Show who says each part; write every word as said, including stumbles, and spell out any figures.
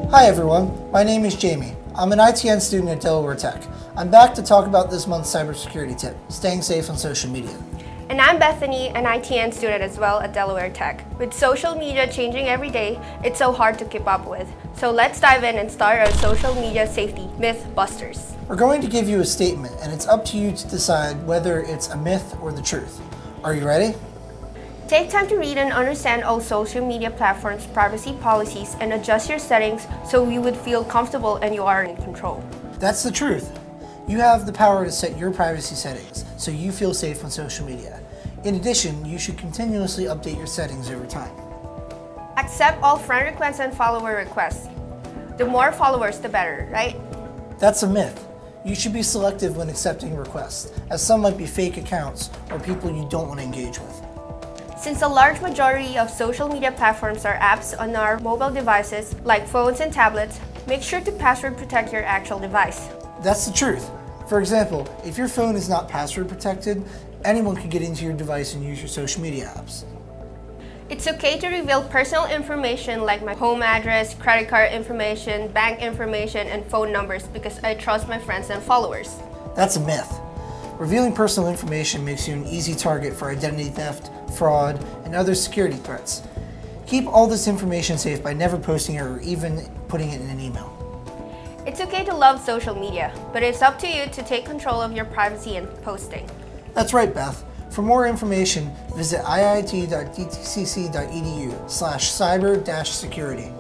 Speaker 1: Hi everyone, my name is Jamie. I'm an I T N student at Delaware Tech. I'm back to talk about this month's cybersecurity tip, staying safe on social media.
Speaker 2: And I'm Bethany, an I T N student as well at Delaware Tech. With social media changing every day, it's so hard to keep up with. So let's dive in and start our social media safety myth busters.
Speaker 1: We're going to give you a statement and it's up to you to decide whether it's a myth or the truth. Are you ready?
Speaker 2: Take time to read and understand all social media platforms' privacy policies and adjust your settings so you would feel comfortable and you are in control.
Speaker 1: That's the truth. You have the power to set your privacy settings so you feel safe on social media. In addition, you should continuously update your settings over time.
Speaker 2: Accept all friend requests and follower requests. The more followers, the better, right?
Speaker 1: That's a myth. You should be selective when accepting requests, as some might be fake accounts or people you don't want to engage with.
Speaker 2: Since a large majority of social media platforms are apps on our mobile devices, like phones and tablets, make sure to password protect your actual device.
Speaker 1: That's the truth. For example, if your phone is not password protected, anyone can get into your device and use your social media apps.
Speaker 2: It's okay to reveal personal information like my home address, credit card information, bank information, and phone numbers because I trust my friends and followers.
Speaker 1: That's a myth. Revealing personal information makes you an easy target for identity theft, fraud, and other security threats. Keep all this information safe by never posting it or even putting it in an email.
Speaker 2: It's okay to love social media, but it's up to you to take control of your privacy and posting.
Speaker 1: That's right, Beth. For more information, visit I I T dot D T C C dot E D U slash cyber dash security.